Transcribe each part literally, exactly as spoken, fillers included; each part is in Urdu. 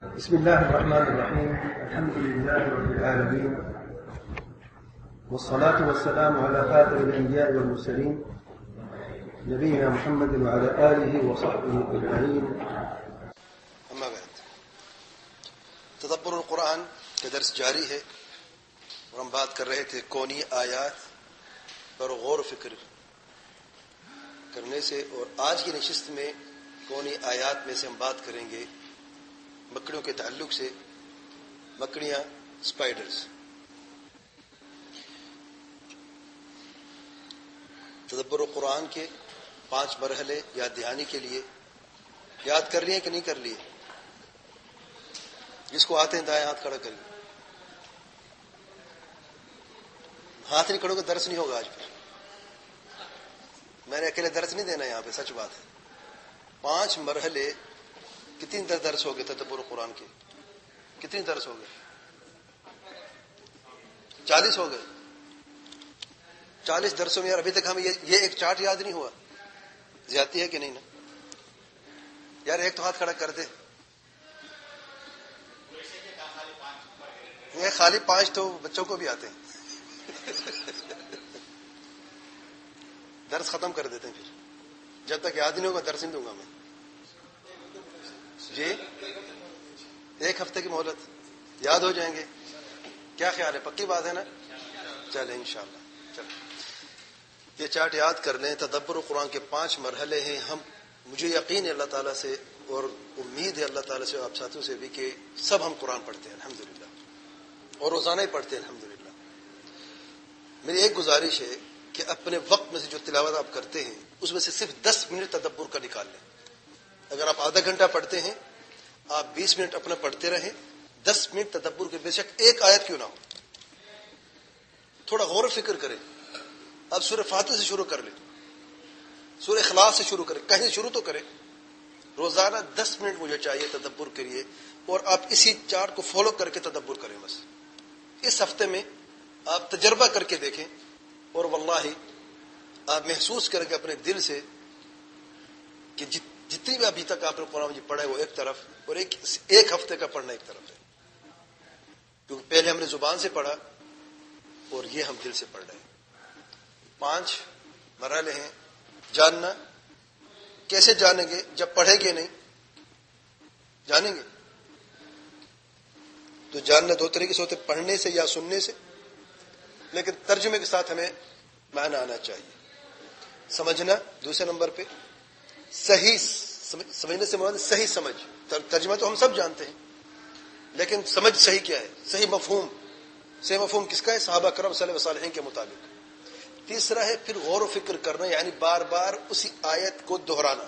بسم الله الرحمن الرحيم. الحمد لله رب العالمين، والصلاة والسلام على خاتم الأنبياء والمرسلين نبينا محمد وعلى آله وصحبه أجمعين. أما بعد، تدبر القرآن کا درس جاری ہے اور ہم بات کر رہے تھے کونی آیات پر غور و فکر کرنے سے، اور آج کی نشست میں کونی آیات میں سے ہم بات کریں گے مکڑیوں کے تعلق سے. مکڑیاں، اسپائڈرز. تدبر القرآن کے پانچ مرحلے یاد دہانی کے لیے یاد کر لیے کہ نہیں کر لیے؟ جس کو آتے ہیں دائیں ہاتھ کھڑا کریے. ہاتھ نہیں کھڑو گے درس نہیں ہوگا. آج پھر میں نے اکیلے درس نہیں دینا یہاں پہ، سچ بات ہے. پانچ مرحلے. کتنی در درس ہو گئے تدبر قرآن کے؟ کتنی درس ہو گئے؟ چالیس ہو گئے. چالیس درسوں میں یار ابھی تک ہمیں یہ ایک چارٹ یاد نہیں ہوا. زیادتی ہے کہ نہیں نا یار؟ ایک تو ہاتھ کھڑا کر دے. یہ خالی پانچ تو بچوں کو بھی آتے ہیں. درس ختم کر دیتے ہیں پھر. جب تک یاد نہیں ہوگا درس نہیں دوں گا میں. جی ایک ہفتے کی مہلت، یاد ہو جائیں گے. کیا خیال ہے؟ پکی بات ہے نا؟ چلیں انشاءاللہ. چلیں یہ چارٹ یاد کر لیں. تدبر قرآن کے پانچ مرحلے ہیں. ہم مجھے یقین ہے اللہ تعالیٰ سے، اور امید ہے اللہ تعالیٰ سے آپ ساتھیوں سے بھی، کہ سب ہم قرآن پڑھتے ہیں الحمدللہ، اور روزانہ ہی پڑھتے ہیں الحمدللہ. میری ایک گزارش ہے کہ اپنے وقت میں سے جو تلاوت آپ کرتے ہیں اس میں سے صرف دس منٹ تدبر کا نکال لیں. اگر آپ آدھا گھنٹہ پڑھتے ہیں، آپ بیس منٹ اپنا پڑھتے رہیں. دس منٹ تدبر کے، بے شک ایک آیت کیوں نہ ہو. تھوڑا غور و فکر کریں. آپ سورہ فاتحہ سے شروع کر لیں، سورہ اخلاص سے شروع کریں، کہیں شروع تو کریں. روزانہ دس منٹ مجھے چاہیے تدبر کے لیے، اور آپ اسی چارٹ کو فالو کر کے تدبر کریں. بس اس ہفتے میں آپ تجربہ کر کے دیکھیں، اور واللہ آپ محسوس کریں گے اپنے دل سے کہ جت جتنی بھی ابھی تک آپ نے قرآن مجید پڑھا ہے وہ ایک طرف، اور ایک ایک ہفتے کا پڑھنا ایک طرف ہے. کیونکہ پہلے ہم نے زبان سے پڑھا اور یہ ہم دل سے پڑھ رہے ہیں. پانچ مرحلے ہیں. جاننا. کیسے جانیں گے؟ جب پڑھیں گے نہیں جانیں گے. تو جاننا دو طریقے سے ہوتے، پڑھنے سے یا سننے سے. لیکن ترجمے کے ساتھ ہمیں معنی آنا چاہیے. سمجھنا دوسرے نمبر پہ. صحیح سمجھنے سے مراد صحیح سمجھ. ترجمہ تو ہم سب جانتے ہیں، لیکن سمجھ صحیح کیا ہے؟ صحیح مفہوم. صحیح مفہوم کس کا ہے؟ صحابہ کرام صلی اللہ علیہ وسلم کے مطابق. تیسرا ہے پھر غور و فکر کرنا، یعنی بار بار اسی آیت کو دہرانا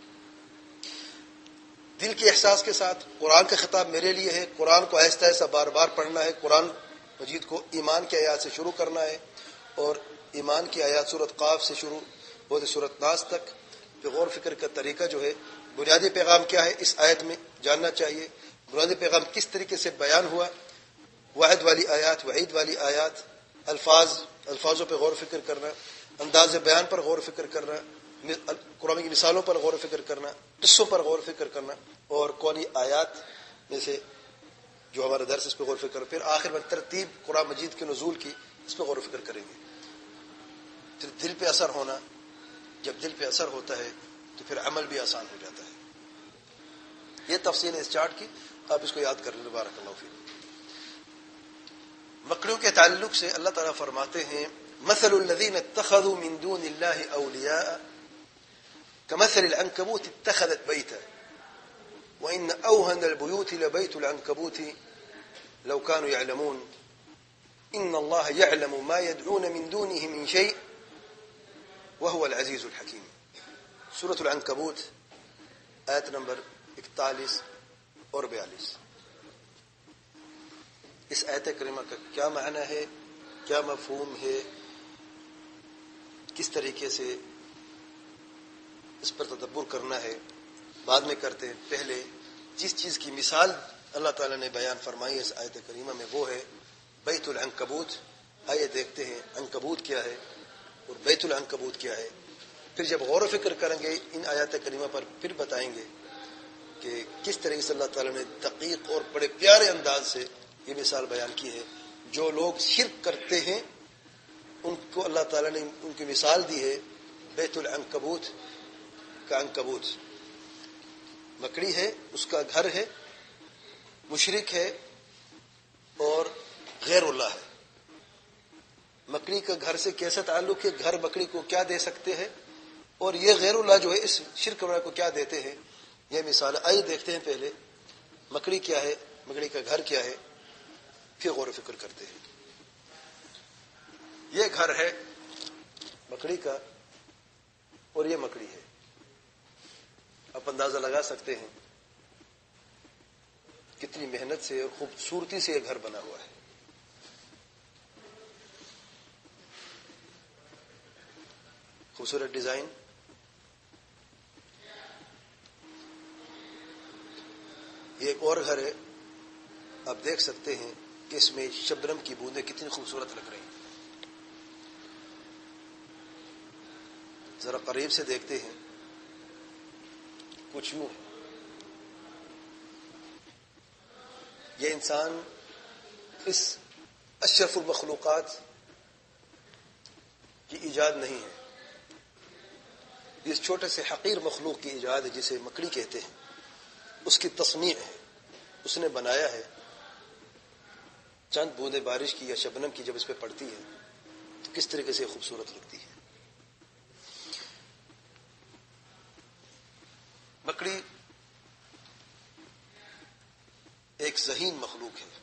دل کے احساس کے ساتھ. قرآن کا خطاب میرے لیے ہے. قرآن کو آہستہ آہستہ بار بار پڑھنا ہے. قرآن مجید کو ایمان کی آیات سے شروع کرنا ہے، اور ایمان کی آیات سورۃ قاف سے شروع ہوتے سورۃ ناس تک. پھر غور و فکر کا طریقہ جو ہے، بنیادی پیغام کیا ہے اس آیت میں جاننا چاہیے. بنیادی پیغام کس طریقے سے بیان ہوا، وعد والی آیات، وعید والی آیات، الفاظ الفاظوں پہ غور و فکر کرنا، انداز بیان پر غور و فکر کرنا، قرآن کی مثالوں پر غور و فکر کرنا، قصوں پر غور و فکر کرنا، اور کونی آیات میں سے جو ہمارا درس اس پہ غور و فکر. پھر آخر میں ترتیب قرآن مجید کے نزول کی، اس پہ غور و فکر کریں گے. پھر دل پہ اثر ہونا. جب دل پہ اثر ہوتا ہے تو پھر عمل بھی آسان ہو جاتا ہے. یہ تفصیل ہے اس چارٹ کی، آپ اس کو یاد کر لیں. بارک اللہ فیکم. مکڑیوں کے تعلق سے اللہ تعالیٰ فرماتے ہیں، مثل الذین اتخذوا من دون اللہ اولیاء کمثل العنکبوت اتخذت بیتا وان اوہن البیوت لبیت العنکبوت لو كانوا يعلمون ان اللہ يعلم ما يدعون من دونه من شيء وهو العزیز الحکیم. سورۃ العنکبوت آیت نمبر اکتالیس اور بیالیس. اس آیت کریمہ کا کیا معنی ہے، کیا مفہوم ہے، کس طریقے سے اس پر تدبر کرنا ہے، بعد میں کرتے ہیں. پہلے جس چیز کی مثال اللہ تعالیٰ نے بیان فرمائی اس آیت کریمہ میں وہ ہے بیت العنکبوت. آئیے دیکھتے ہیں عنکبوت کیا ہے اور بیت العنکبوت کیا ہے. پھر جب غور و فکر کریں گے ان آیات کریمہ پر، پھر بتائیں گے کہ کس طریقے سے اللہ تعالیٰ نے دقیق اور بڑے پیارے انداز سے یہ مثال بیان کی ہے. جو لوگ شرک کرتے ہیں ان کو اللہ تعالیٰ نے ان کی مثال دی ہے بیت العنکبوت کا. عنکبوت مکڑی ہے، اس کا گھر ہے، مشرک ہے اور غیر اللہ ہے. مکڑی کا گھر سے کیسا تعلق ہے؟ گھر مکڑی کو کیا دے سکتے ہیں اور یہ غیر اللہ جو ہے اس شرک والے کو کیا دیتے ہیں، یہ مثال. آئیے دیکھتے ہیں پہلے مکڑی کیا ہے، مکڑی کا گھر کیا ہے، پھر غور و فکر کرتے ہیں. یہ گھر ہے مکڑی کا اور یہ مکڑی ہے. آپ اندازہ لگا سکتے ہیں کتنی محنت سے اور خوبصورتی سے یہ گھر بنا ہوا ہے. خوبصورت ڈیزائن. یہ ایک اور گھر ہے، آپ دیکھ سکتے ہیں کہ اس میں شبنم کی بوندیں کتنی خوبصورت لگ رہی ہیں. ذرا قریب سے دیکھتے ہیں، کچھ یوں. یہ انسان اس اشرف المخلوقات کی ایجاد نہیں ہے، اس چھوٹے سے حقیر مخلوق کی ایجاد ہے جسے مکڑی کہتے ہیں. اس کی تصنیع ہے، اس نے بنایا ہے. چند بوندیں بارش کی یا شبنم کی جب اس پہ پڑتی ہے تو کس طریقے سے خوبصورت لگتی ہے. مکڑی ایک ذہین مخلوق ہے.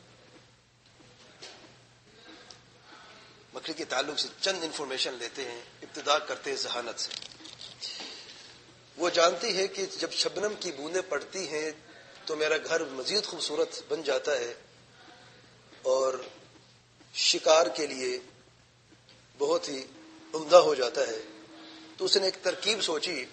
مکڑی کے تعلق سے چند انفارمیشن لیتے ہیں. ابتدا کرتے ہیں ذہانت سے. وہ جانتی ہے کہ جب شبنم کی بوندیں پڑتی ہیں تو میرا گھر مزید خوبصورت بن جاتا ہے اور شکار کے لیے بہت ہی عمدہ ہو جاتا ہے. تو اس نے ایک ترکیب سوچی.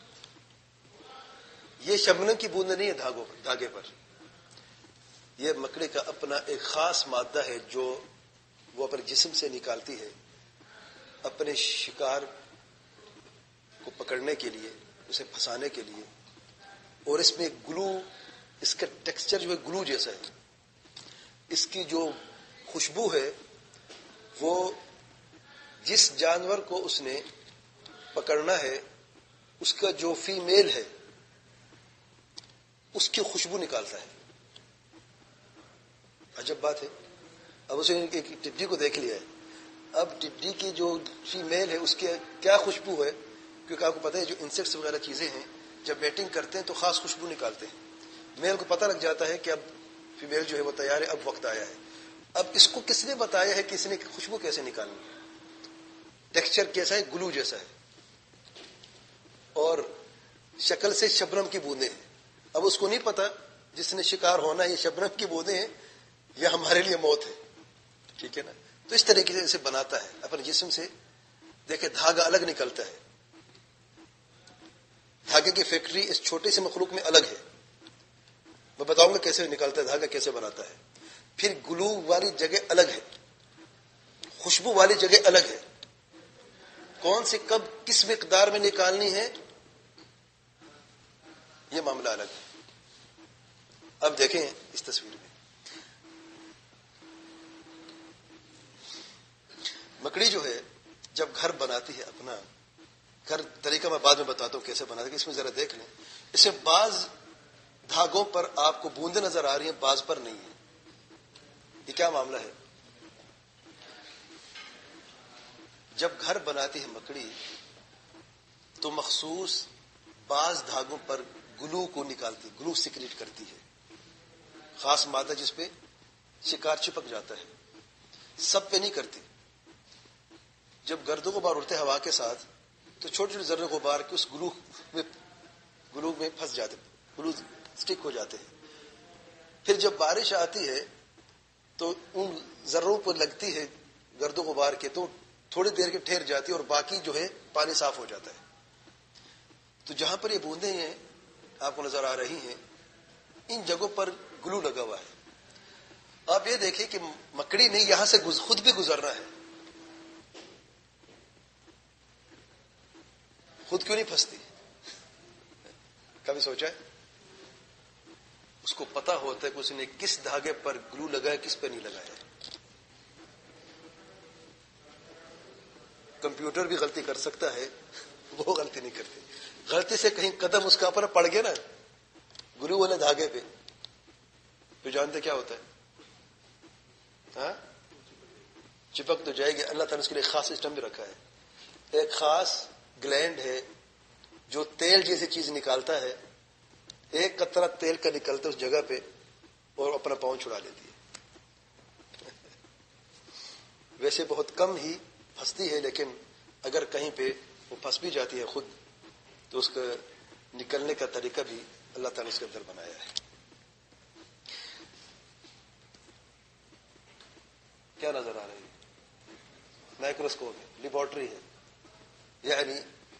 یہ شبنم کی بوندیں نہیں ہے دھاگوں دھاگے پر، یہ مکڑی کا اپنا ایک خاص مادہ ہے جو وہ اپنے جسم سے نکالتی ہے اپنے شکار کو پکڑنے کے لیے، اسے پھنسانے کے لیے. اور اس میں گلو، اس کا ٹیکسچر جو ہے گلو جیسا ہے. اس کی جو خوشبو ہے وہ جس جانور کو اس نے پکڑنا ہے اس کا جو فیمیل ہے اس کی خوشبو نکالتا ہے. عجب بات ہے. اب اسے ایک ٹڈی کو دیکھ لیا ہے. اب ٹڈی کی جو فیمیل ہے اس کی کیا خوشبو ہے، کیونکہ آپ کو پتہ ہے جو انسیکٹس وغیرہ چیزیں ہیں جب میٹنگ کرتے ہیں تو خاص خوشبو نکالتے ہیں. میل کو پتہ لگ جاتا ہے کہ اب فیمیل جو ہے وہ تیار ہے، اب وقت آیا ہے. اب اس کو کس نے بتایا ہے کہ اس نے خوشبو کیسے نکالنی ہے. ٹیکسچر کیسا ہے؟ گلو جیسا ہے اور شکل سے شبنم کی بوندیں ہیں. اب اس کو نہیں پتا جس نے شکار ہونا ہے یہ شبنم کی بوندیں ہیں یا ہمارے لیے موت ہے. ٹھیک ہے نا. تو اس طریقے سے اسے بناتا ہے اپنے جسم سے. دیکھیں دھاگا الگ نکلتا ہے. دھاگے کی فیکٹری اس چھوٹے سے مخلوق میں الگ ہے. میں بتاؤں گا کیسے نکالتا ہے دھاگا، کیسے بناتا ہے. پھر گلو والی جگہ الگ ہے، خوشبو والی جگہ الگ ہے. کون سی کب کس مقدار میں نکالنی ہے یہ معاملہ الگ ہے. اب دیکھیں اس تصویر میں مکڑی جو ہے جب گھر بناتی ہے اپنا گھر، طریقہ میں بعد میں بتاتا ہوں کیسے بناتی ہے. اس میں ذرا دیکھ لیں. اس میں بعض دھاگوں پر آپ کو بوندیں نظر آ رہی ہیں، بعض پر نہیں ہے. یہ کیا معاملہ ہے؟ جب گھر بناتی ہے مکڑی تو مخصوص بعض دھاگوں پر گلو کو نکالتی، گلو سیکریٹ کرتی ہے، خاص مادہ جس پہ شکار چپک جاتا ہے. سب پہ نہیں کرتی. جب گرد و غبار اڑتے ہوا کے ساتھ تو چھوٹے چھوٹے ذرے غبار کے اس گلو میں گلو میں پھنس جاتے، گلو سٹک ہو جاتے ہیں. پھر جب بارش آتی ہے تو ان ذروں پر لگتی ہے گرد و غبار کے تو تھوڑی دیر کے ٹھہر جاتی ہے اور باقی جو ہے پانی صاف ہو جاتا ہے. تو جہاں پر یہ بوندیں ہیں آپ کو نظر آ رہی ہیں ان جگہوں پر گلو لگا ہوا ہے. آپ یہ دیکھیں کہ مکڑی نے یہاں سے خود بھی گزرنا ہے. خود کیوں نہیں پھنستی؟ کبھی سوچا ہے؟ اس کو پتا ہوتا ہے کہ اس نے کس دھاگے پر گلو لگایا کس پہ نہیں لگایا. کمپیوٹر بھی غلطی کر سکتا ہے, وہ غلطی نہیں کرتے. غلطی سے کہیں قدم اس کا پر پڑ گیا نا گلو والے دھاگے پہ, تو جانتے کیا ہوتا ہے؟ ہاں چپک تو جائے گی. اللہ تعالیٰ نے اس کے لیے خاص سسٹم بھی رکھا ہے. ایک خاص گلینڈ ہے جو تیل جیسی چیز نکالتا ہے, ایک قطرہ تیل کا نکلتا ہے اس جگہ پہ اور اپنا پاؤں چھڑا لیتی ہے. ویسے بہت کم ہی پھنستی ہے, لیکن اگر کہیں پہ وہ پھنس بھی جاتی ہے خود, تو اس کا نکلنے کا طریقہ بھی اللہ تعالیٰ نے اس کے اندر بنایا ہے. کیا نظر آ رہی ہے؟ مائکروسکوپ ہے, لیبارٹری ہے. یعنی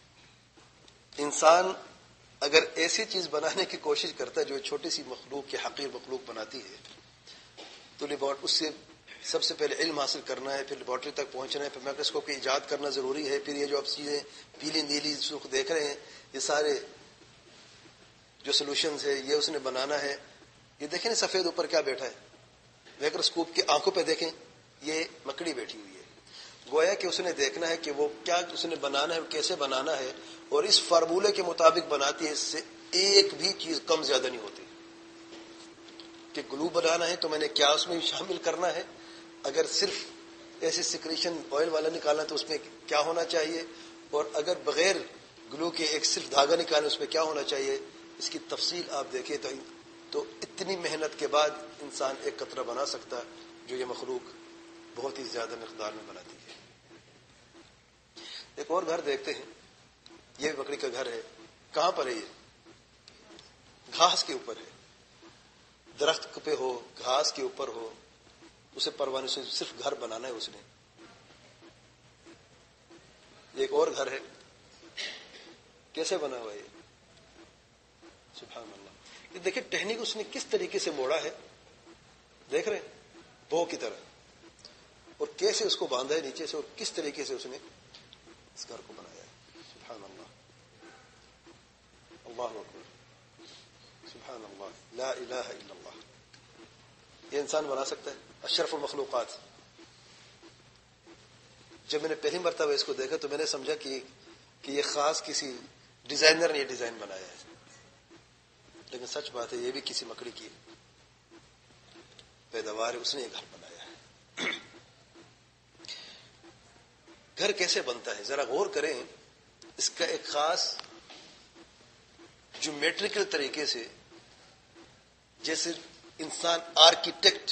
انسان اگر ایسی چیز بنانے کی کوشش کرتا ہے جو چھوٹی سی مخلوق کی حقیر مخلوق بناتی ہے, تو لیبارٹری اس سے سب سے پہلے علم حاصل کرنا ہے, پھر لیبارٹری تک پہنچنا ہے, پھر مائکروسکوپ کی ایجاد کرنا ضروری ہے. پھر یہ جو آپ چیزیں پیلی نیلی سرخ دیکھ رہے ہیں, یہ سارے جو سولوشنز ہے یہ اس نے بنانا ہے. یہ دیکھیں نا سفید اوپر کیا بیٹھا ہے, مائکروسکوپ کی آنکھوں پہ دیکھیں یہ مکڑی بیٹھی ہوئی ہے. گویا کہ اس نے دیکھنا ہے کہ وہ کیا اس نے بنانا ہے, کیسے بنانا ہے, اور اس فارمولے کے مطابق بناتی ہے. اس سے ایک بھی چیز کم زیادہ نہیں ہوتی. کہ گلو بنانا ہے تو میں نے کیا اس میں شامل کرنا ہے, اگر صرف ایسے سیکریشن آئل والا نکالنا تو اس میں کیا ہونا چاہیے, اور اگر بغیر گلو کے ایک صرف دھاگا نکالنا اس میں کیا ہونا چاہیے. اس کی تفصیل آپ دیکھیں تو تو اتنی محنت کے بعد انسان ایک قطرہ بنا سکتا جو یہ مخلوق بہت ہی زیادہ مقدار میں بناتی ہے. ایک اور گھر دیکھتے ہیں, یہ بھی مکڑی کا گھر ہے. کہاں پر ہے یہ؟ گھاس کے اوپر ہے. درخت پہ ہو, گھاس کے اوپر ہو, اسے پروانے سے صرف گھر بنانا ہے اس نے. ایک اور گھر ہے, کیسے بنا ہوا ہے یہ؟ سبحان اللہ. یہ دیکھیں ٹہنی کو اس نے کس طریقے سے موڑا ہے, دیکھ رہے ہیں, بو کی طرح, اور کیسے اس کو باندھا ہے نیچے سے, اور کس طریقے سے اس نے اس گھر کو بنایا ہے. سبحان اللہ, اللہ اکبر, سبحان اللہ, لا الہ الا اللہ. یہ انسان بنا سکتا ہے اشرف المخلوقات. جب میں نے پہلی مرتبہ اس کو دیکھا تو میں نے سمجھا کہ کہ یہ خاص کسی ڈیزائنر نے یہ ڈیزائن بنایا ہے, لیکن سچ بات ہے یہ بھی کسی مکڑی کی پیداوار ہے, اس نے یہ گھر بنایا ہے. گھر کیسے بنتا ہے ذرا غور کریں. اس کا ایک خاص جیومیٹریکل طریقے سے, جیسے انسان آرکیٹیکٹ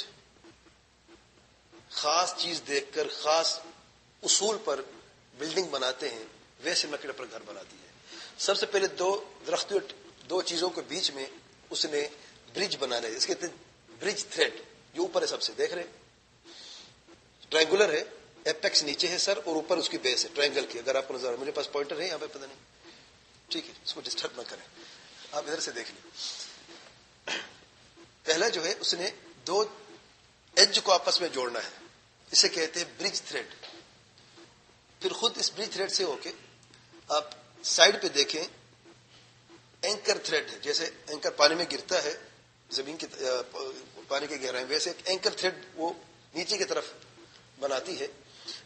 خاص چیز دیکھ کر خاص اصول پر بلڈنگ بناتے ہیں, ویسے مکڑی پر گھر بناتی ہے. سب سے پہلے دو درختوں دو چیزوں کے بیچ میں اس نے برج بنانا ہے. اس کے برج تھریڈ جو اوپر ہے, سب سے دیکھ رہے ہیں ٹرائنگولر ہے, ایپیکس نیچے ہے سر, اور اوپر اس کی بیس ہے ٹرائنگل کی. اگر آپ کو نظر آئے, میرے پاس پوائنٹر ہے یہاں پہ, پتہ نہیں, ٹھیک ہے, اس کو ڈسٹرب نہ کریں, آپ ادھر سے دیکھ لیں. پہلا جو ہے اس نے دو ایج کو آپس میں جوڑنا ہے, اسے کہتے ہیں برج تھریڈ. پھر خود اس برج تھریڈ سے ہو کے آپ سائڈ پہ دیکھیں اینکر تھریڈ ہے. جیسے اینکر پانی میں گرتا ہے زمین کی پانی کے گہرائی میں, ویسے ایک اینکر تھریڈ وہ نیچے کی طرف بناتی ہے,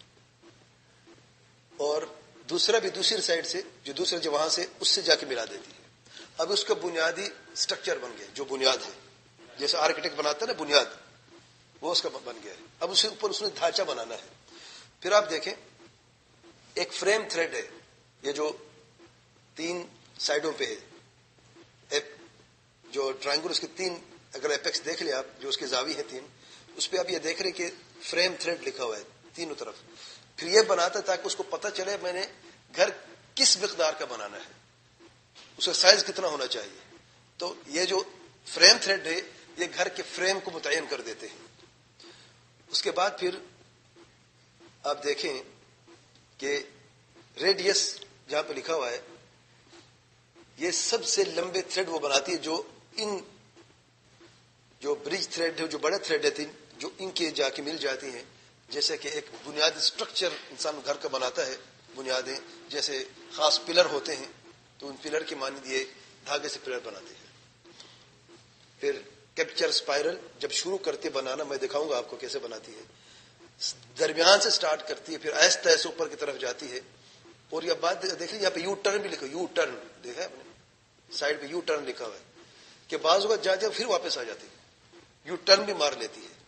اور دوسرا بھی دوسری سائڈ سے جو دوسرا جو وہاں سے اس سے جا کے ملا دیتی ہے. اب اس کا بنیادی سٹرکچر بن گیا, جو بنیاد ہے, جیسے آرکیٹیکٹ بناتا ہے نا بنیاد, وہ اس کا بن گیا ہے. اب اس کے اوپر اس نے ڈھانچہ بنانا ہے. پھر آپ دیکھیں ایک فریم تھریڈ ہے, یہ جو تین سائڈوں پہ ہے, جو ٹرائنگل اس کے تین, اگر ایپیکس دیکھ لیں آپ, جو اس کے زاویے ہیں تین, اس پہ آپ یہ دیکھ رہے کہ فریم تھریڈ لکھا ہوا ہے تینوں طرف. پھر یہ بناتا ہے تاکہ اس کو پتہ چلے میں نے گھر کس مقدار کا بنانا ہے, اس کا سائز کتنا ہونا چاہیے. تو یہ جو فریم تھریڈ ہے یہ گھر کے فریم کو متعین کر دیتے ہیں. اس کے بعد پھر آپ دیکھیں کہ ریڈیس جہاں پہ لکھا ہوا ہے, یہ سب سے لمبے تھریڈ وہ بناتی ہے, جو ان جو برج تھریڈ ہے, جو بڑے تھریڈ ہے تین, جو ان کے جا کے مل جاتی ہیں. جیسے کہ ایک بنیادی سٹرکچر انسان گھر کا بناتا ہے, بنیادیں جیسے خاص پلر ہوتے ہیں, تو ان پلر کی مانند یہ دھاگے سے پلر بناتے ہیں. پھر کیپچر اسپائرل جب شروع کرتی ہے بنانا، میں دکھاؤں گا آپ کو کیسے بناتی ہے. درمیان سے سٹارٹ کرتی ہے، پھر آہستہ آہستہ اوپر کی طرف جاتی ہے. اور یہ بات دیکھیں یہاں پہ یو ٹرن بھی لکھا، یو ٹرن دیکھا ہے آپ نے، سائڈ پہ یو ٹرن لکھا ہوا ہے کہ بعض اوقات جاتے ہیں پھر واپس آ جاتی ہے، یو ٹرن بھی مار لیتی ہے.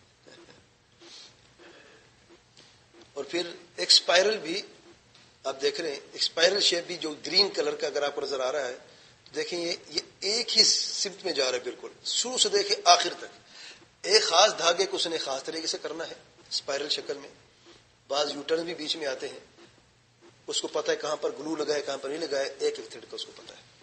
اور پھر ایک اسپائرل بھی آپ دیکھ رہے ہیں، اسپائرل شیپ بھی جو گرین کلر کا اگر آپ کو نظر آ رہا ہے دیکھیں، یہ یہ ایک ہی سمت میں جا رہا ہے، بالکل شروع سے دیکھیں آخر تک. ایک خاص دھاگے کو اس نے خاص طریقے سے کرنا ہے اسپائرل شکل میں. بعض یوٹرن بھی بیچ میں آتے ہیں، اس کو پتہ ہے کہاں پر گلو لگا ہے کہاں پر نہیں لگا ہے، ایک ایک تھریڈ کا اس کو پتہ ہے.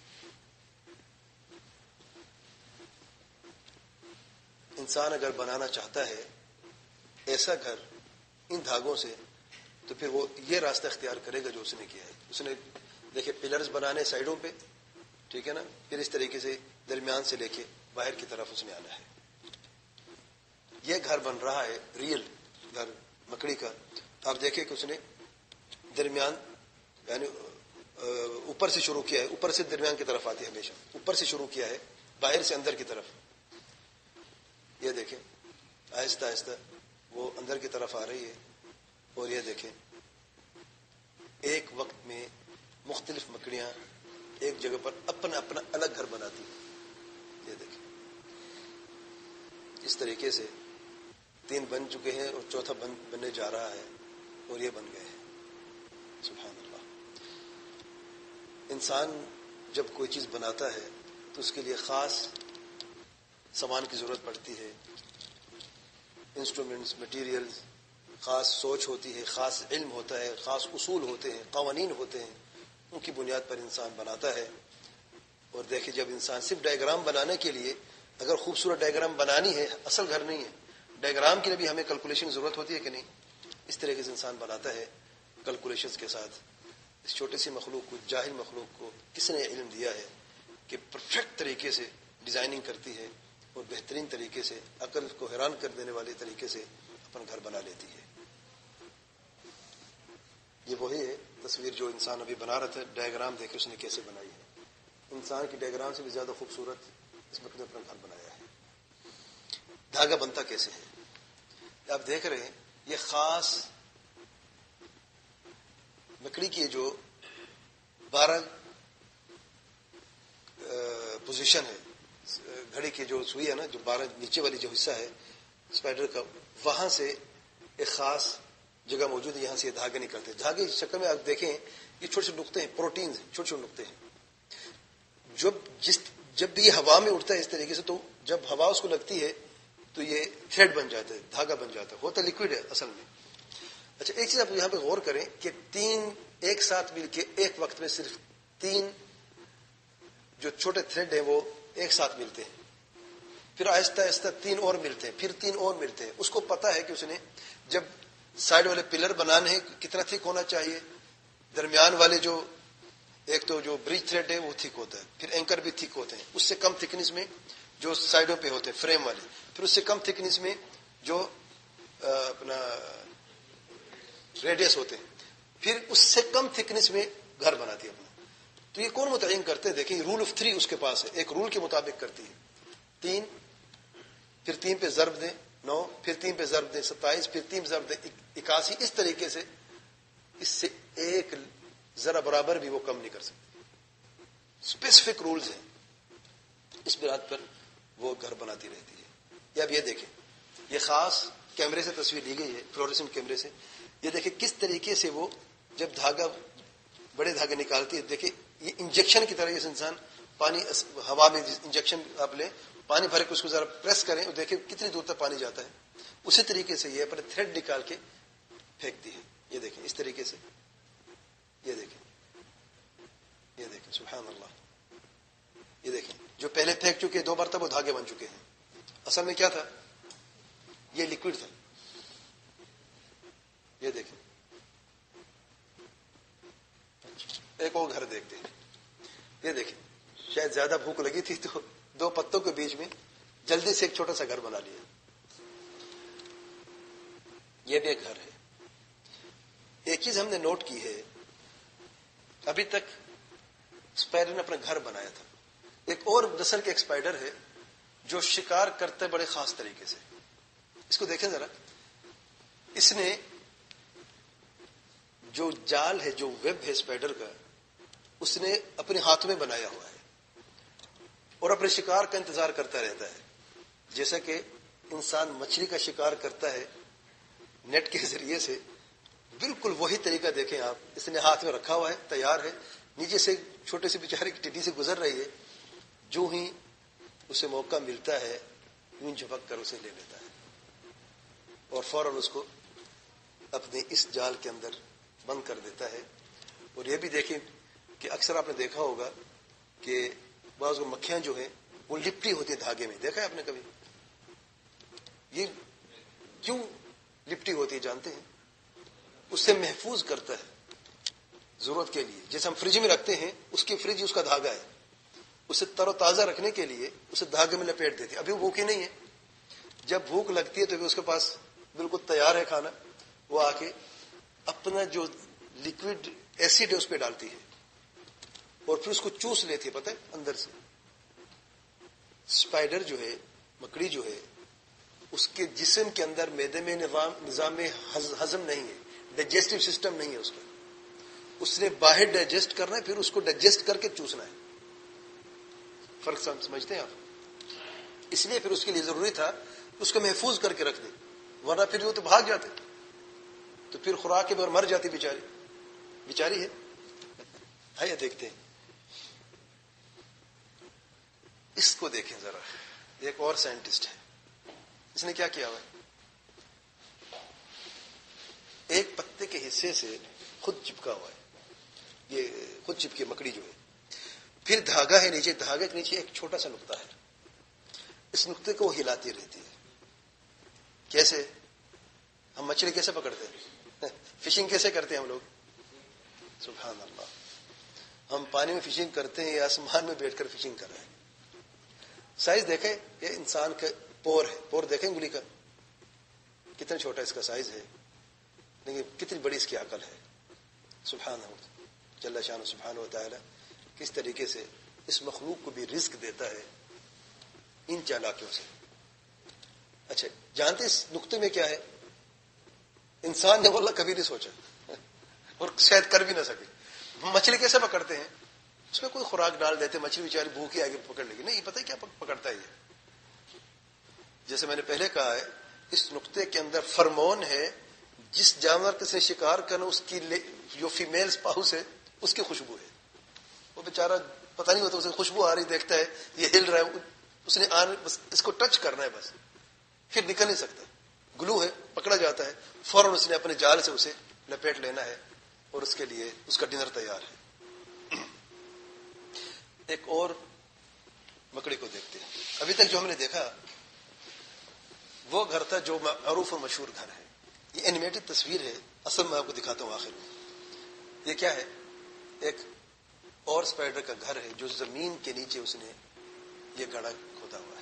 انسان اگر بنانا چاہتا ہے ایسا گھر ان دھاگوں سے، تو پھر وہ یہ راستہ اختیار کرے گا جو اس نے کیا ہے. اس نے دیکھے پلرز بنانے سائڈوں پہ، ٹھیک ہے نا، پھر اس طریقے سے درمیان سے لے کے باہر کی طرف اس نے آنا ہے. یہ گھر بن رہا ہے ریئل گھر مکڑی کا. آپ دیکھیں کہ اس نے درمیان یعنی اوپر سے شروع کیا ہے، اوپر سے درمیان کی طرف آتی ہے، ہمیشہ اوپر سے شروع کیا ہے باہر سے اندر کی طرف. یہ دیکھیں آہستہ آہستہ وہ اندر کی طرف آ رہی ہے. اور یہ دیکھیں ایک وقت میں مختلف مکڑیاں ایک جگہ پر اپنا اپنا الگ گھر بناتی ہیں. یہ دیکھیں اس طریقے سے تین بن چکے ہیں اور چوتھا بن بننے جا رہا ہے، اور یہ بن گئے ہیں. سبحان اللہ. انسان جب کوئی چیز بناتا ہے تو اس کے لیے خاص سامان کی ضرورت پڑتی ہے، انسٹرومنٹس، مٹیریلز، خاص سوچ ہوتی ہے، خاص علم ہوتا ہے، خاص اصول ہوتے ہیں، قوانین ہوتے ہیں. ان کی بنیاد پر انسان بناتا ہے. اور دیکھیں جب انسان صرف ڈائیگرام بنانے کے لیے، اگر خوبصورت ڈائیگرام بنانی ہے، اصل گھر نہیں ہے، ڈائیگرام کے لیے بھی ہمیں کیلکولیشن ضرورت ہوتی ہے کہ نہیں. اس طریقے سے انسان بناتا ہے کیلکولیشنز کے ساتھ. اس چھوٹی سی مخلوق کو، جاہل مخلوق کو کس نے علم دیا ہے کہ پرفیکٹ طریقے سے ڈیزائننگ کرتی ہے اور بہترین طریقے سے عقل کو حیران کر دینے والے طریقے سے اپنا گھر بنا لیتی ہے. یہ وہی ہے تصویر جو انسان ابھی بنا رہا تھا. ڈائیگرام دیکھے اس نے کیسے بنائی ہے. انسان کی ڈائیگرام سے بھی زیادہ خوبصورت اس وقت نے اپنا گھر بنایا ہے. دھاگا بنتا کیسے ہے آپ دیکھ رہے ہیں. یہ خاص مکڑی کی جو بارہ پوزیشن ہے، گھڑی کی جو سوئی ہے نا، جو بارہ نیچے والی جو حصہ ہے اسپائڈر کا، وہاں سے ایک خاص جگہ موجود ہے، یہاں سے یہ دھاگے نکلتے ہیں. دھاگے کی شکل میں آپ دیکھیں یہ چھوٹے چھوٹے نقطے ہیں، پروٹینز ہیں، چھوٹے چھوٹے نقطے ہیں. جب جس جب بھی یہ ہوا میں اڑتا ہے اس طریقے سے، تو جب ہوا اس کو لگتی ہے تو یہ تھریڈ بن جاتا ہے، دھاگا بن جاتا ہے. ہوتا لیکوڈ ہے اصل میں. اچھا ایک چیز آپ یہاں پہ غور کریں کہ تین ایک ساتھ مل کے ایک وقت میں صرف تین جو چھوٹے تھریڈ ہیں وہ ایک ساتھ ملتے ہیں، پھر آہستہ آہستہ تین اور ملتے ہیں، پھر تین اور ملتے ہیں. اس کو پتا ہے کہ اس نے جب سائڈ والے پلر بنانے ہیں کتنا تھک ہونا چاہیے، درمیان والے جو ایک تو جو برج تھریڈ ہے وہ تھک ہوتا ہے، پھر اینکر بھی تھک ہوتے ہیں، اس سے کم تھکنس میں جو سائڈوں پہ ہوتے ہیں فریم والے، پھر اس سے کم تھکنس میں جو اپنا ریڈیس ہوتے ہیں، پھر اس سے کم تھکنس میں گھر بناتی ہے اپنا. تو یہ کون متعین کرتے ہیں؟ دیکھیں رول آف تھری اس کے پاس ہے، ایک رول کے مطابق کرتی ہے. تین، پھر تین پہ ضرب دیں نو، پھر تین پہ ضرب دیں ستائیس، پھر تین ضرب دیں اکاسی. اس طریقے سے اس سے ایک ذرا برابر بھی وہ کم نہیں کر سکتی. اسپیسیفک رولز ہیں، اس بنیاد پر وہ گھر بناتی رہتی ہے. یا اب یہ دیکھیں یہ خاص کیمرے سے تصویر لی گئی ہے، فلوریسنٹ کیمرے سے. یہ دیکھیں کس طریقے سے وہ جب دھاگا بڑے دھاگے نکالتی ہے، دیکھیں یہ انجیکشن کی طرح. جیسے انسان پانی ہوا میں انجیکشن آپ لیں، پانی بھر کے اس کو ذرا پریس کریں اور دیکھیں کتنی دور تک پانی جاتا ہے. اسی طریقے سے یہ اپنے تھریڈ نکال کے پھینکتی ہے. یہ دیکھیں اس طریقے سے، یہ دیکھیں یہ دیکھیں سبحان اللہ. یہ دیکھیں جو پہلے پھینک چکے دو مرتبہ وہ دھاگے بن چکے ہیں. اصل میں کیا تھا؟ یہ لیکوڈ تھا. یہ دیکھیں ایک اور گھر دیکھتے ہیں. یہ دیکھیں شاید زیادہ بھوک لگی تھی تو دو پتوں کے بیچ میں جلدی سے ایک چھوٹا سا گھر بنا لیا. یہ بھی ایک گھر ہے. ایک چیز ہم نے نوٹ کی ہے، ابھی تک اسپائڈر نے اپنا گھر بنایا تھا. ایک اور نسل کے ایک اسپائڈر ہے جو شکار کرتا ہے بڑے خاص طریقے سے. اس کو دیکھیں ذرا. اس نے جو جال ہے، جو ویب ہے اسپائڈر کا، اس نے اپنے ہاتھوں میں بنایا ہوا ہے اور اپنے شکار کا انتظار کرتا رہتا ہے. جیسا کہ انسان مچھلی کا شکار کرتا ہے نیٹ کے ذریعے سے، بالکل وہی طریقہ دیکھیں آپ. اس نے ہاتھ میں رکھا ہوا ہے، تیار ہے. نیچے سے چھوٹے سے بیچارے کی ٹڈی سے گزر رہی ہے، جو ہی اسے موقع ملتا ہے یوں جھپک کر اسے لے لیتا ہے اور فوراً اس کو اپنے اس جال کے اندر بند کر دیتا ہے. اور یہ بھی دیکھیں کہ اکثر آپ نے دیکھا ہوگا کہ بعض مکھیاں جو ہیں وہ لپٹی ہوتی ہیں دھاگے میں. دیکھا ہے آپ نے کبھی؟ یہ کیوں لپٹی ہوتی ہے جانتے ہیں؟ اس سے محفوظ کرتا ہے ضرورت کے لیے. جیسے ہم فریج میں رکھتے ہیں، اس کی فریج اس کا دھاگا ہے، اسے تر و تازہ رکھنے کے لیے اسے دھاگے میں لپیٹ دیتی ہے. ابھی وہ بھوکی نہیں ہے، جب بھوک لگتی ہے تو اس کے پاس بالکل تیار ہے کھانا، وہ آ کے اپنا جو لکوڈ ایسڈ ہے اس پہ ڈالتی ہے اور پھر اس کو چوس لیتی ہے. پتہ ہے اندر سے اسپائڈر جو ہے، مکڑی جو ہے، اس کے جسم کے اندر معدے میں نظام نظام میں ہضم نہیں ہے، ڈائجسٹو سسٹم نہیں ہے اس کا. اس نے باہر ڈائجسٹ کرنا ہے، پھر اس کو ڈائجسٹ کر کے چوسنا ہے. فرق سمجھتے ہیں آپ؟ اس لیے پھر اس کے لیے ضروری تھا اس کو محفوظ کر کے رکھ دیں، ورنہ پھر وہ تو بھاگ جاتے تو پھر خوراک کے بغیر مر جاتی بیچاری. بیچاری ہے. آئیے دیکھتے ہیں. اس کو دیکھیں ذرا. ایک اور سائنٹسٹ ہے، اس نے کیا کیا ہوا ہے؟ ایک پتے کے حصے سے خود چپکا ہوا ہے، یہ خود چپکی مکڑی جو ہے. پھر دھاگا ہے نیچے، دھاگے کے نیچے ایک چھوٹا سا نقطہ ہے. اس نقطے کو وہ ہلاتی رہتی ہے. کیسے؟ ہم مچھلی کیسے پکڑتے ہیں؟ فشنگ کیسے کرتے ہیں ہم لوگ؟ سبحان اللہ. ہم پانی میں فشنگ کرتے ہیں یا آسمان میں بیٹھ کر فشنگ کر رہے ہیں. سائز دیکھیں، یہ انسان کا پور ہے. پور دیکھیں انگلی کا کتنا چھوٹا اس کا سائز ہے، لیکن کتنی بڑی اس کی عقل ہے. سبحان اللہ جل شان سبحان و تعالی کس طریقے سے اس مخلوق کو بھی رزق دیتا ہے ان چالاکیوں سے. اچھا جانتے اس نقطے میں کیا ہے؟ انسان نے واللہ کبھی نہیں سوچا اور شاید کر بھی نہ سکے. مچھلی کیسے پکڑتے ہیں؟ اس میں کوئی خوراک ڈال دیتے، مچھلی بیچاری بھوکی آگے پکڑ لے گی. نہیں، پتہ ہے کیا پکڑتا ہے یہ؟ جیسے میں نے پہلے کہا ہے، اس نقطے کے اندر فرمون ہے. جس جانور کے سے شکار کرنا، اس کی جو فیمیل اسپاؤس ہے اس کی خوشبو ہے. وہ بیچارہ پتہ نہیں ہوتا، اسے خوشبو آ رہی، دیکھتا ہے یہ ہل رہا ہے، اس نے آنے بس اس کو ٹچ کرنا ہے، بس پھر نکل نہیں سکتا. گلو ہے، پکڑا جاتا ہے، فوراً اس نے اپنے جال سے اسے لپیٹ لینا ہے اور اس کے لیے اس کا ڈنر تیار ہے. ایک اور مکڑی کو دیکھتے ہیں. ابھی تک جو ہم نے دیکھا وہ گھر تھا جو معروف اور مشہور گھر ہے. یہ اینیمیٹڈ تصویر ہے، اصل میں آپ کو دکھاتا ہوں آخر میں. یہ کیا ہے؟ ایک اور اسپائڈر کا گھر ہے جو زمین کے نیچے اس نے یہ گڑھا کھودا ہوا ہے.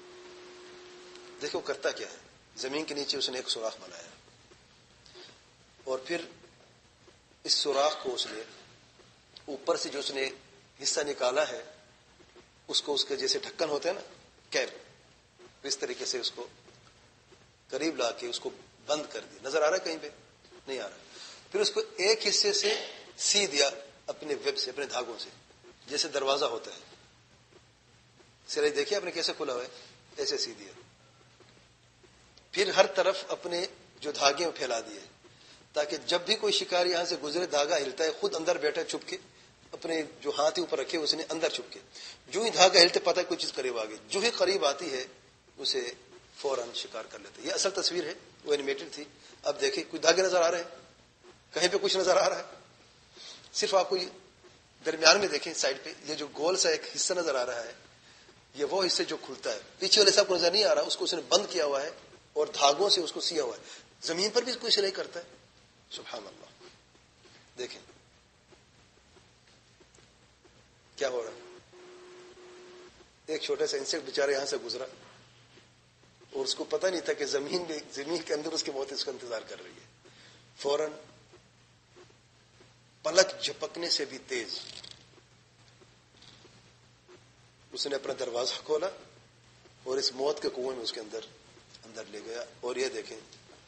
دیکھو کرتا کیا ہے. زمین کے نیچے اس نے ایک سوراخ بنایا اور پھر اس سوراخ کو اس نے اوپر سے جو اس نے حصہ نکالا ہے اس کو اس کے جیسے ڈھکن ہوتے ہیں نا، کیپ، اس طریقے سے اس کو قریب لا کے اس کو بند کر دیا. نظر آ رہا ہے کہیں پہ؟ نہیں آ رہا. پھر اس کو ایک حصے سے سی دیا اپنے ویب سے، اپنے دھاگوں سے، جیسے دروازہ ہوتا ہے. سرائی دیکھیے آپ نے کیسے کھلا ہوا ہے، ایسے سی دیا. پھر ہر طرف اپنے جو دھاگے پھیلا دیے تاکہ جب بھی کوئی شکاری یہاں سے گزرے دھاگا ہلتا ہے، خود اندر بیٹھا چھپ کے، اپنے جو ہاتھ اوپر رکھے اس نے اندر چھپ کے، جو ہی دھاگا ہلتے پتہ ہے کوئی چیز قریب آ گئی، جو ہی قریب آتی ہے اسے فوراً شکار کر لیتے. یہ اصل تصویر ہے، وہ اینیمیٹڈ تھی. اب دیکھیں کوئی دھاگے نظر آ رہے ہیں؟ کہیں پہ کچھ نظر آ رہا ہے؟ صرف آپ کو درمیان میں دیکھیں سائڈ پہ یہ جو گول سا ایک حصہ نظر آ رہا ہے، یہ وہ حصے جو کھلتا ہے. پیچھے والے صاحب کو نظر نہیں آ رہا، اس کو اس نے بند کیا ہوا ہے اور دھاگوں سے اس کو سیا ہوا ہے. زمین پر بھی کوئی سلائی کرتا ہے. سبحان اللہ. دیکھیں کیا ہو رہا ہے. ایک چھوٹا سا انسیکٹ بیچارہ یہاں سے گزرا اور اس کو پتہ نہیں تھا کہ زمین میں زمین کے اندر اس کی موت اس کا انتظار کر رہی ہے. فوراً پلک جھپکنے سے بھی تیز اس نے اپنا دروازہ کھولا اور اس موت کے کنویں میں اس کے اندر اندر لے گیا. اور یہ دیکھیں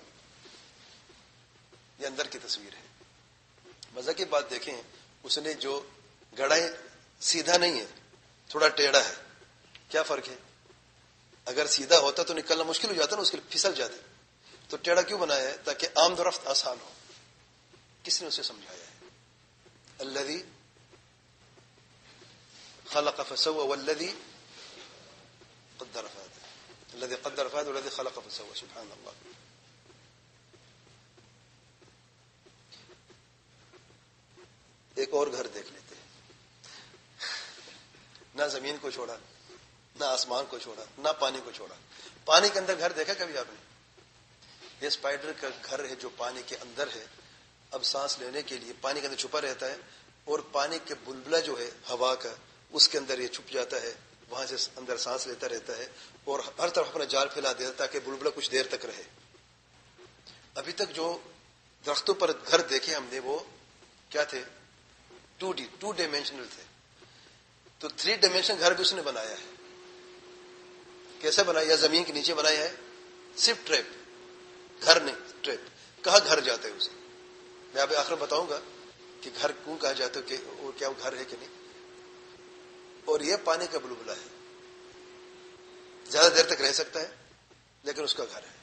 یہ اندر کی تصویر ہے. مزہ کی بات دیکھیں, اس نے جو گڑھا ہے سیدھا نہیں ہے, تھوڑا ٹیڑھا ہے. کیا فرق ہے؟ اگر سیدھا ہوتا تو نکلنا مشکل ہو جاتا نا, اس کے پھسل جاتے. تو ٹیڑھا کیوں بنایا ہے؟ تاکہ آمد و رفت آسان ہو. کس نے اسے سمجھایا ہے؟ الذی خلق فسوى والذی قدر فہدى. الذی قدر فہدى والذی خلق فسوى. سبحان اللہ. ایک اور گھر دیکھ لیتے ہیں. نہ زمین کو چھوڑا, نہ آسمان کو چھوڑا, نہ پانی کو چھوڑا. پانی کے اندر گھر دیکھا کبھی آپ نے؟ یہ اسپائڈر کا گھر ہے جو پانی کے اندر ہے. اب سانس لینے کے لیے پانی کے اندر چھپا رہتا ہے, اور پانی کے بلبلہ جو ہے ہوا کا, اس کے اندر یہ چھپ جاتا ہے, وہاں سے اندر سانس لیتا رہتا ہے, اور ہر طرف اپنا جال پھیلا دیتا ہے تاکہ بلبلہ کچھ دیر تک رہے. ابھی تک جو درختوں پر گھر دیکھے ہم نے وہ کیا تھے؟ ٹو ڈی ٹو ڈائمینشنل تھے. تو تھری ڈائمینشنل گھر بھی اس نے بنایا ہے. کیسے بنایا؟ زمین کے نیچے بنایا ہے, صرف ٹریپ, گھر نہیں ٹریپ. کہاں گھر جاتا ہے اسے میں ابھی آخر بتاؤں گا کہ گھر کیوں کہا جاتا ہے, کہ وہ کیا وہ گھر ہے کہ نہیں. اور یہ پانی کا بلبلہ ہے, زیادہ دیر تک رہ سکتا ہے لیکن اس کا گھر ہے.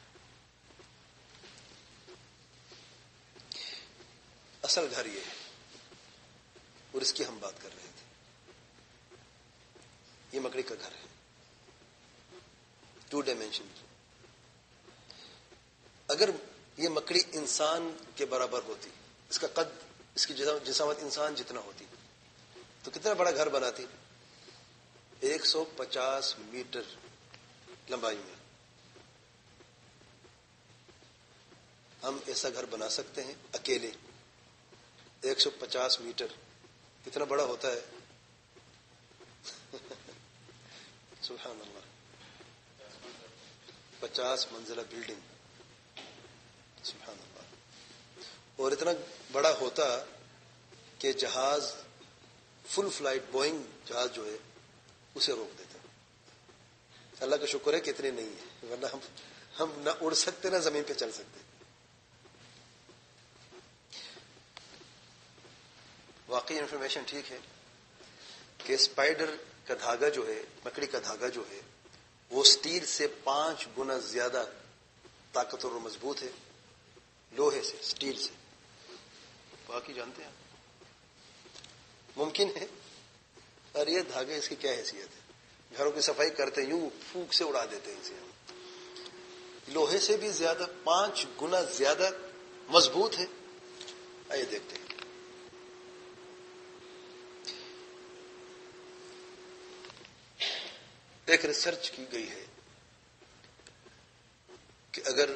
اصل گھر یہ ہے, اور اس کی ہم بات کر رہے تھے. یہ مکڑی کا گھر ہے, ٹو ڈائمینشن. اگر یہ مکڑی انسان کے برابر ہوتی, اس کا قد, اس کی جسامت انسان جتنا ہوتی, تو کتنا بڑا گھر بناتی؟ ایک سو پچاس میٹر لمبائی میں. ہم ایسا گھر بنا سکتے ہیں اکیلے؟ ایک سو پچاس میٹر کتنا بڑا ہوتا ہے؟ سبحان اللہ. پچاس منزلہ بلڈنگ. سبحان اللہ. اور اتنا بڑا ہوتا کہ جہاز فل فلائٹ بوئنگ جہاز جو ہے اسے روک دیتا. اللہ کا شکر ہے کہ اتنے نہیں ہے, ورنہ ہم ہم نہ اڑ سکتے نہ زمین پہ چل سکتے. واقعی انفارمیشن ٹھیک ہے کہ اسپائڈر کا دھاگا جو ہے, مکڑی کا دھاگا جو ہے, وہ سٹیل سے پانچ گنا زیادہ طاقتور اور مضبوط ہے لوہے سے, سٹیل سے. باقی جانتے ہیں ممکن ہے. اور یہ دھاگے اس کی کیا حیثیت ہے؟ گھروں کی صفائی کرتے ہیں یوں پھونک سے اڑا دیتے ہیں اسے ہم. لوہے سے بھی زیادہ, پانچ گنا زیادہ مضبوط ہے. آئیے دیکھتے ہیں. ایک ریسرچ کی گئی ہے کہ اگر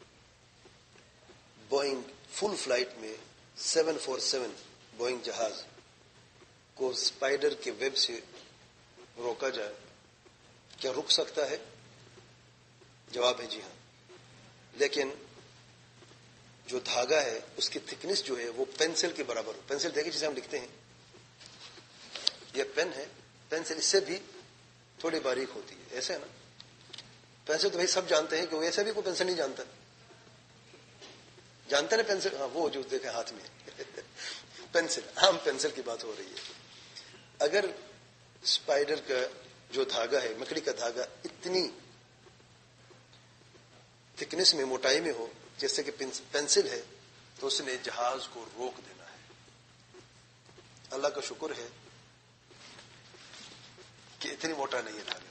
بوئنگ فل فلائٹ میں سیون فور سیون بوئنگ جہاز کو اسپائڈر کے ویب سے روکا جائے, کیا رک سکتا ہے؟ جواب ہے جی ہاں. لیکن جو دھاگا ہے اس کی تھکنس جو ہے وہ پینسل کے برابر ہو. پینسل دیکھیں جسے ہم لکھتے ہیں, یہ پین ہے, پینسل اس سے بھی تھوڑی باریک ہوتی ہے, ایسے ہے نا. پینسل تو بھائی سب جانتے ہیں کہ وہ ایسے بھی کوئی پینسل نہیں جانتا. جانتے نا پینسل, ہاں وہ جو دیکھیں ہاتھ میں پینسل, عام پینسل کی بات ہو رہی ہے. اگر اسپائڈر کا جو دھاگا ہے, مکڑی کا دھاگا, اتنی تھکنس میں, موٹائی میں ہو جیسے کہ پینسل ہے, تو اس نے جہاز کو روک دینا ہے. اللہ کا شکر ہے کہ اتنی موٹا نہیں ہے دھاگا.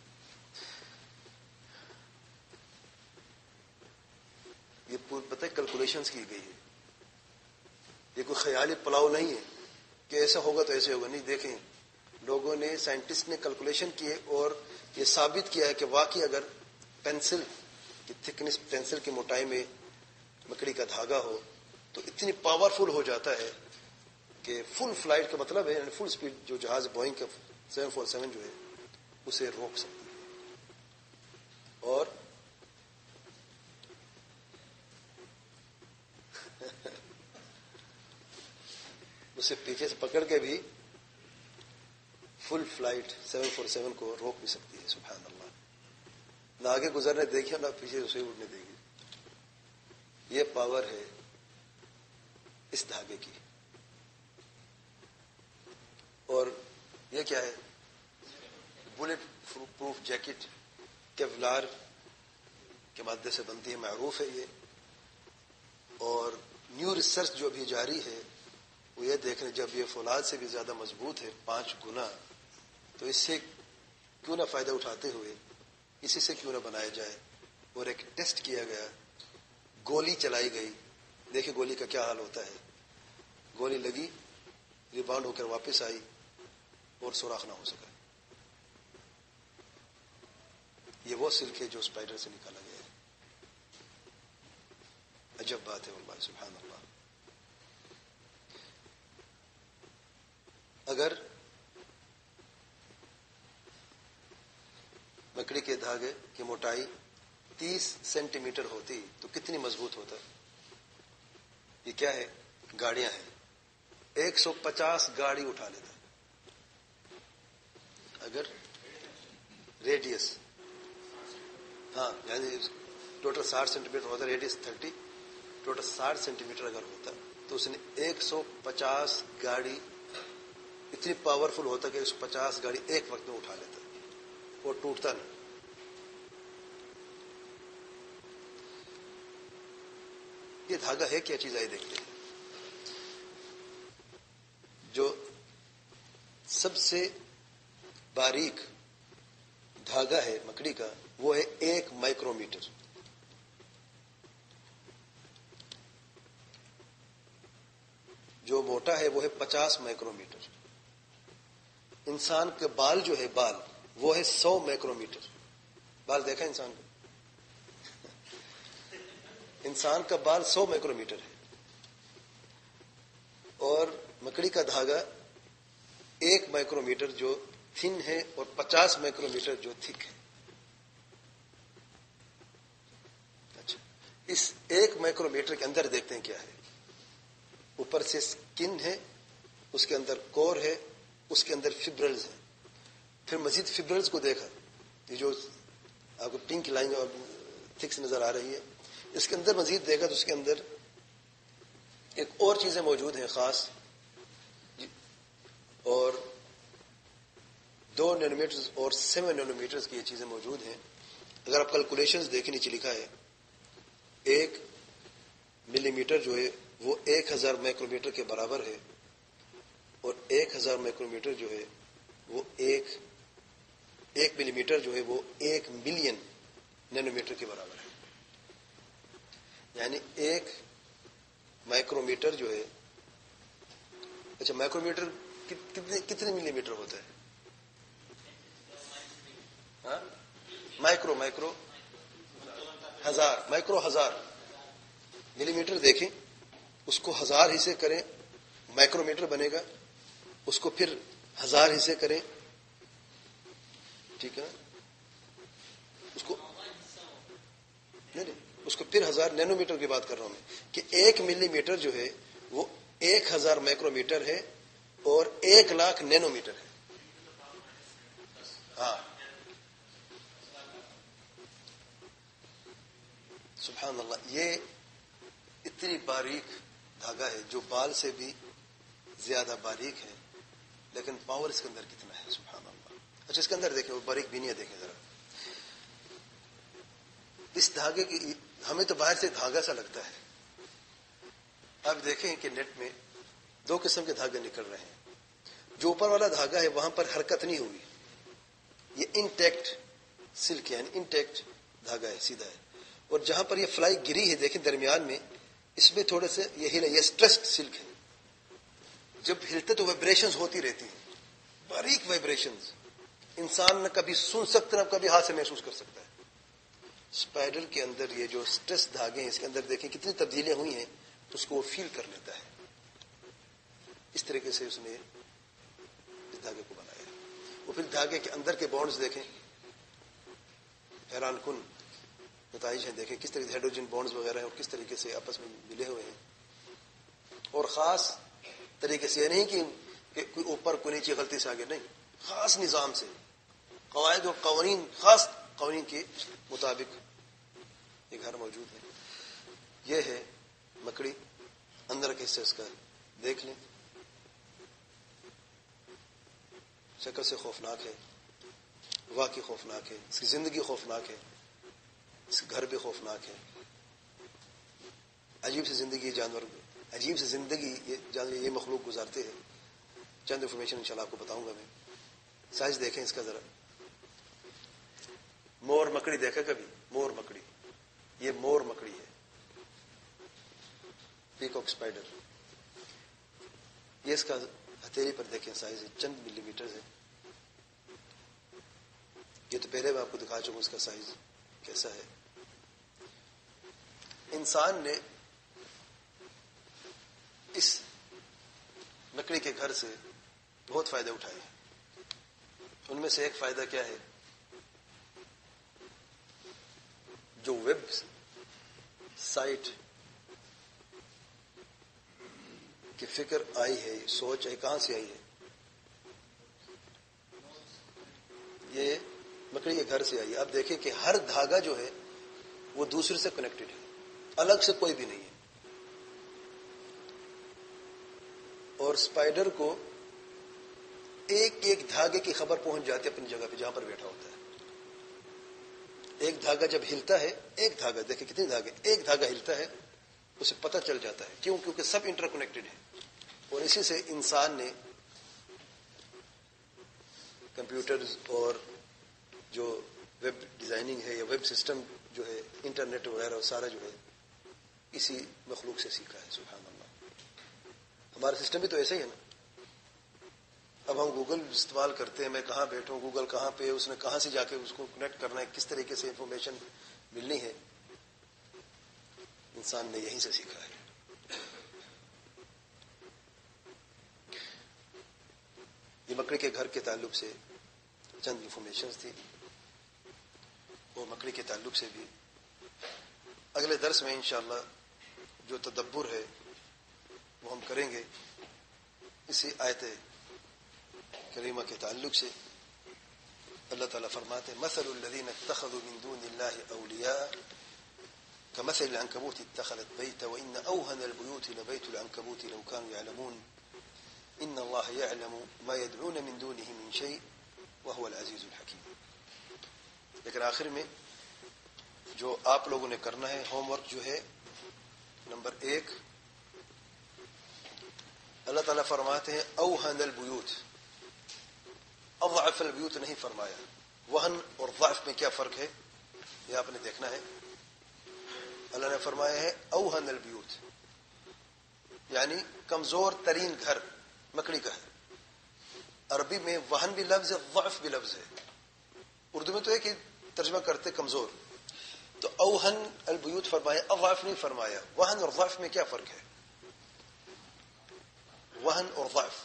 یہ پتہ ہے کیلکولیشنز کی گئی ہے, یہ کوئی خیالی پلاؤ نہیں ہے کہ ایسا ہوگا تو ایسے ہوگا. نہیں, دیکھیں لوگوں نے, سائنٹسٹ نے کیلکولیشن کیے اور یہ ثابت کیا ہے کہ واقعی اگر پینسل کی تھکنس, پینسل کی موٹائی میں مکڑی کا دھاگا ہو تو اتنی پاورفل ہو جاتا ہے کہ فل فلائٹ کا مطلب ہے, یعنی فل سپیڈ جو جہاز بوئنگ کا سیون فور سیون جو ہے اسے روک سکتی ہے. اور اسے پیچھے سے پکڑ کے بھی full flight seven four seven کو روک بھی سکتی ہے. سبحان اللہ. آگے گزرنے دیکھیے نہ پیچھے اسے اڑنے دے گی. یہ پاور ہے اس دھاگے کی. اور یہ کیا ہے؟ بلٹ پروف جیکٹ کیولار کے مادے سے بنتی ہے، معروف ہے یہ. اور نیو ریسرچ جو ابھی جاری ہے وہ یہ دیکھ رہے جب یہ فولاد سے بھی زیادہ مضبوط ہے پانچ گنا، تو اس سے کیوں نہ فائدہ اٹھاتے ہوئے اسی سے کیوں نہ بنایا جائے. اور ایک ٹیسٹ کیا گیا، گولی چلائی گئی، دیکھیں گولی کا کیا حال ہوتا ہے. گولی لگی، ریباؤنڈ ہو کر واپس آئی اور سوراخ نہ ہو سکا. یہ وہ سلک ہے جو اسپائڈر سے نکالا گیا ہے. عجب بات ہے واللہ، سبحان اللہ. اگر مکڑی کے دھاگے کی موٹائی تیس سینٹی میٹر ہوتی تو کتنی مضبوط ہوتا؟ یہ کیا ہے؟ گاڑیاں ہیں. ایک سو پچاس گاڑی اٹھا لیتا اگر ریڈیس، ہاں یعنی ٹوٹل ساٹھ سینٹی میٹر ہوتا، ریڈیس تھرٹی، ٹوٹل ساٹھ سینٹی میٹر اگر ہوتا تو اس نے ایک سو پچاس گاڑی، اتنی پاورفل ہوتا کہ ایک سو پچاس گاڑی ایک وقت میں اٹھا لیتا اور ٹوٹتا نہیں. یہ دھاگا ہے کیا چیز؟ آئی دیکھتے ہیں. جو سب سے باریک دھاگا ہے مکڑی کا وہ ہے ایک مائکرو میٹر. جو موٹا ہے وہ ہے پچاس مائکرو میٹر. انسان کے بال جو ہے بال وہ ہے سو مائکرو میٹر. بال دیکھا انسان کا؟ انسان کا بال سو مائکرو میٹر ہے. اور مکڑی کا دھاگا ایک مائکرو میٹر جو تھن ہے اور پچاس مائکرو میٹر جو تھک ہے. اچھا، اس ایک مائکرو میٹر کے اندر دیکھتے ہیں کیا ہے. اوپر سے سکن ہے، اس کے اندر کور ہے، اس کے اندر فبرلز ہیں. پھر مزید فبرلز کو دیکھا، یہ جو آپ کو پنک لائن اور تھکس نظر آ رہی ہے، اس کے اندر مزید دیکھا تو اس کے اندر ایک اور چیزیں موجود ہیں خاص، اور دو نینو میٹرز اور سیون نینو میٹرز کی یہ چیزیں موجود ہیں. اگر آپ کیلکولیشنز دیکھیں نیچے لکھا ہے ایک ملی میٹر جو ہے وہ ایک ہزار مائکرو میٹر کے برابر ہے، اور ایک ہزار مائکرو میٹر جو ہے وہ ایک ایک ملی میٹر جو ہے وہ ایک ملین نینو میٹر کے برابر ہے. یعنی ایک مائکرو میٹر جو ہے، اچھا مائکرو میٹر کتنے کتنے ملی میٹر ہوتا ہے؟ ہاں مائکرو مائکرو ہزار، مائکرو ہزار. ملی میٹر دیکھیں، اس کو ہزار حصے کریں مائکرو میٹر بنے گا، اس کو پھر ہزار حصے کریں، ٹھیک ہے نا، اس کو نہیں نہیں اس کو پھر ہزار. نینو میٹر کی بات کر رہا ہوں میں کہ ایک ملی میٹر جو ہے وہ ایک ہزار مائکرو میٹر ہے اور ایک لاکھ نینو میٹر ہے. ہاں سبحان اللہ. یہ اتنی باریک دھاگا ہے جو بال سے بھی زیادہ باریک ہے، لیکن پاور اس کے اندر کتنا ہے، سبحان اللہ. اچھا اس کے اندر دیکھیں، وہ باریک بینیاں دیکھیں ذرا. اس دھاگے کی ہمیں تو باہر سے دھاگا سا لگتا ہے. آپ دیکھیں کہ نیٹ میں دو قسم کے دھاگے نکل رہے ہیں. جو اوپر والا دھاگا ہے وہاں پر حرکت نہیں ہوئی، یہ انٹیکٹ سلک یعنی انٹیکٹ دھاگا ہے، سیدھا ہے. اور جہاں پر یہ فلائی گری ہے دیکھیں درمیان میں، اس میں تھوڑے سے یہ ہلا، یہ اسٹریسڈ سلک ہے. جب ہلتے تو وائبریشنز ہوتی رہتی ہیں، باریک وائبریشنز. انسان نہ کبھی سن سکتا نہ کبھی ہاتھ سے محسوس کر سکتا ہے. اسپائڈر کے اندر یہ جو اسٹریس دھاگے ہیں اس کے اندر دیکھیں کتنی تبدیلیاں ہوئی ہیں، تو اس کو وہ فیل کر لیتا ہے. اس طریقے سے اس نے اس دھاگے کو بنایا. وہ پھر دھاگے کے اندر کے بانڈز دیکھیں، حیران کن نتائج ہیں. دیکھیں کس طرح سے ہائیڈروجن بانڈز وغیرہ ہیں اور کس طریقے سے آپس میں ملے ہوئے ہیں. اور خاص طریقے سے یہ نہیں کہ, کہ کوئی اوپر کوئی نیچے غلطی سے آگے، نہیں، خاص نظام سے قواعد اور قوانین خاص قوانین کے مطابق یہ گھر موجود ہے. یہ ہے مکڑی. اندر کے حصے اس کا دیکھ لیں. شکل سے خوفناک ہے, واقعی خوفناک ہے, اس کی زندگی خوفناک ہے, اس کا گھر بھی خوفناک ہے. عجیب سی زندگی جانور, عجیب سی زندگی یہ جانور یہ مخلوق گزارتے ہیں. چند انفارمیشن انشاءاللہ آپ کو بتاؤں گا میں. سائز دیکھیں اس کا ذرا. مور مکڑی دیکھا کبھی؟ مور مکڑی, یہ مور مکڑی ہے. پیکاک اسپائڈر, یہ اس کا ہتھیلی پر دیکھیں سائز ہے, چند ملی میٹر ہے. یہ تو پہلے میں آپ کو دکھا چکا ہوں اس کا سائز کیسا ہے. انسان نے اس مکڑی کے گھر سے بہت فائدے اٹھائے. ان میں سے ایک فائدہ کیا ہے؟ جو ویب سائٹ کی فکر آئی ہے, سوچ آئی, کہاں سے آئی ہے؟ یہ مکڑی کے گھر سے آئی ہے. آپ دیکھیں کہ ہر دھاگا جو ہے وہ دوسرے سے کنیکٹڈ ہے, الگ سے کوئی بھی نہیں ہے. اور اسپائڈر کو ایک ایک دھاگے کی خبر پہنچ جاتی ہے اپنی جگہ پہ جہاں پر بیٹھا ہوتا ہے. ایک دھاگا جب ہلتا ہے, ایک دھاگا دیکھیں کتنے دھاگے, ایک دھاگا ہلتا ہے اسے پتہ چل جاتا ہے. کیوں؟ کیونکہ سب انٹر کنیکٹڈ ہے. اور اسی سے انسان نے کمپیوٹرز اور جو ویب ڈیزائننگ ہے یا ویب سسٹم جو ہے, انٹرنیٹ وغیرہ سارا جو ہے اسی مخلوق سے سیکھا ہے. سبحان اللہ. ہمارا سسٹم بھی تو ایسا ہی ہے نا. اب ہم گوگل استعمال کرتے ہیں, میں کہاں بیٹھوں, گوگل کہاں پہ, اس نے کہاں سے جا کے اس کو کنیکٹ کرنا ہے, کس طریقے سے انفارمیشن ملنی ہے, انسان نے یہیں سے سیکھا ہے. یہ مکڑی کے گھر کے تعلق سے چند انفارمیشنز تھی, اور مکڑی کے تعلق سے بھی اگلے درس میں انشاءاللہ جو تدبر ہے وہ ہم کریں گے اسی آیت کریمہ کے تعلق سے. اللہ تعالیٰ فرماتے ہیں مثل الذین اتخذوا من دون اللہ اولیاء كمثل العنكبوت اتخذت بيتا وإن أوهن البيوت لبيت العنكبوت لو كانوا يعلمون إن الله يعلم ما يدعون من دونه من شيء وهو العزيز الحكيم. لیکن آخر میں جو آپ لوگوں نے کرنا ہے, ہوم ورک جو ہے, نمبر ایک, اللہ تعالیٰ فرماتے ہیں اوہن البیوت, اضعف البیوت نہیں فرمایا. وہن اور ضعف میں کیا فرق ہے یہ آپ نے دیکھنا ہے. اللہ نے فرمایا ہے اوہن البیوت, یعنی کمزور ترین گھر مکڑی کا ہے. عربی میں وہن بھی لفظ ہے, ضعف بھی لفظ ہے. اردو میں تو ایک ہی ترجمہ کرتے کمزور. تو اوہن البیوت فرمایا, اضعف نہیں فرمایا. وہن اور ضعف میں کیا فرق ہے؟ وہن اور ضعف,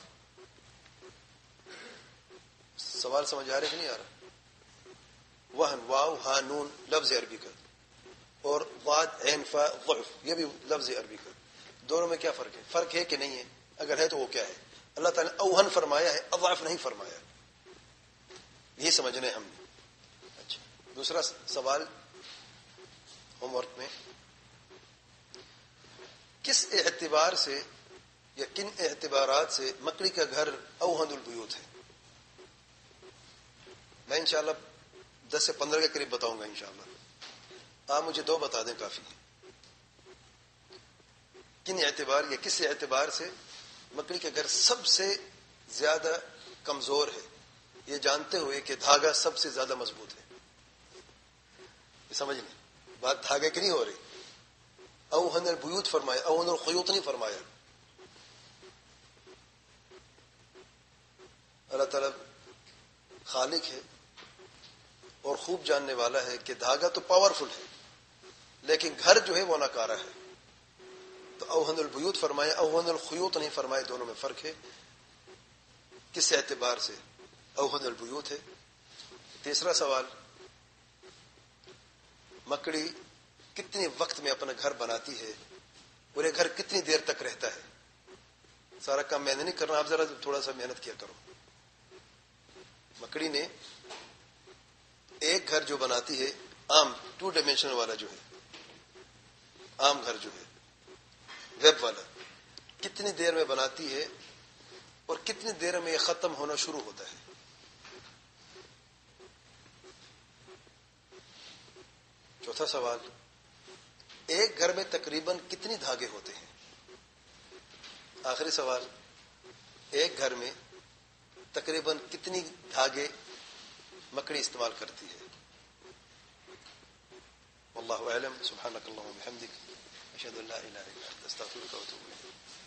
سوال سمجھ آ رہے کہ نہیں آ رہا؟ وہن واو ہا نون لفظ عربی کا, اور ضاد عین فا ضعف یہ بھی لفظ عربی کا. دونوں میں کیا فرق ہے؟ فرق ہے کہ نہیں ہے؟ اگر ہے تو وہ کیا ہے؟ اللہ تعالیٰ نے اوہن فرمایا ہے, اضعف نہیں فرمایا. یہی سمجھنا ہے ہم نے. اچھا, دوسرا سوال ہوم ورک میں, کس اعتبار سے یا کن اعتبارات سے مکڑی کا گھر اوہن البیوت ہے؟ میں انشاءاللہ دس سے پندرہ کے قریب بتاؤں گا انشاءاللہ. آپ مجھے دو بتا دیں کافی ہے. کن اعتبار یا کس اعتبار سے مکڑی کا گھر سب سے زیادہ کمزور ہے, یہ جانتے ہوئے کہ دھاگا سب سے زیادہ مضبوط ہے. یہ سمجھ لیں, بات دھاگے کی نہیں ہو رہی. اوہن البیوت فرمایا, اوہن الخیوط نہیں فرمایا. اللہ تعالیٰ خالق ہے اور خوب جاننے والا ہے کہ دھاگا تو پاورفل ہے لیکن گھر جو ہے وہ ناکارہ ہے. تو اوہن البیوت فرمایا, اوہن الخیوط نہیں فرمایا. دونوں میں فرق ہے. کس اعتبار سے اوہن البیوت ہے؟ تیسرا سوال, مکڑی کتنے وقت میں اپنا گھر بناتی ہے اور یہ گھر کتنی دیر تک رہتا ہے؟ سارا کام میں نے نہیں کرنا, آپ ذرا تھوڑا سا محنت کیا کرو. مکڑی نے ایک گھر جو بناتی ہے عام ٹو ڈائمینشنل والا جو ہے، عام گھر جو ہے ویب والا، کتنی دیر میں بناتی ہے اور کتنی دیر میں یہ ختم ہونا شروع ہوتا ہے؟ چوتھا سوال، ایک گھر میں تقریباً کتنی دھاگے ہوتے ہیں؟ آخری سوال، ایک گھر میں تقریباً کتنی دھاگے مکڑی استعمال کرتی ہے؟ واللہ اعلم، سبحانک اللہم و بحمدک، اشہد ان لا الہ الا انت، استغفرک و اتوب الیک۔